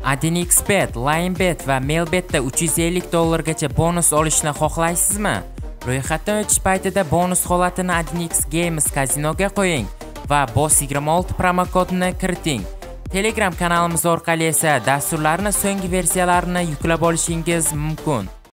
AdinXBet, LionBet va Melbetda $350 gacha bonus olishni xohlaysizmi? Ro'yxatdan o'tish paytida bonus holatini AdinX Games Casinoga qo'ying va Boss 26 promokodini kiriting. Telegram kanalimiz orqali esa dasturlarning so'nggi versiyalarini yuklab olishingiz mumkin.